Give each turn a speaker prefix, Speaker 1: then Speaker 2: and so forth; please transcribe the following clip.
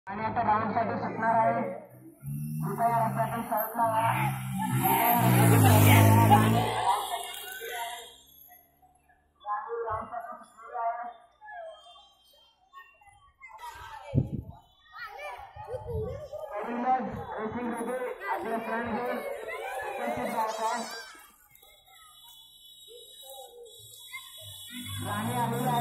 Speaker 1: आणि आता डाऊनसाठी सुटणार आहे. कृपया रस्त्यातून सरत लावा. रेसिंगमध्ये आपल्या फ्रेंड घेऊन उपस्थित राहतात. गाणी आलेली